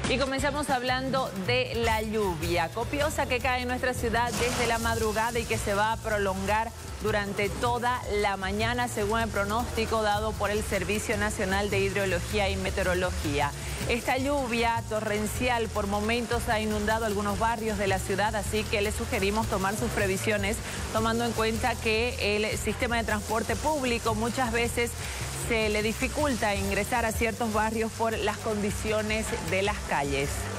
Y comenzamos hablando de la lluvia copiosa que cae en nuestra ciudad desde la madrugada y que se va a prolongar durante toda la mañana, según el pronóstico dado por el Servicio Nacional de Hidrología y Meteorología. Esta lluvia torrencial por momentos ha inundado algunos barrios de la ciudad, así que les sugerimos tomar sus previsiones, tomando en cuenta que el sistema de transporte público muchas veces se le dificulta ingresar a ciertos barrios por las condiciones de las calles.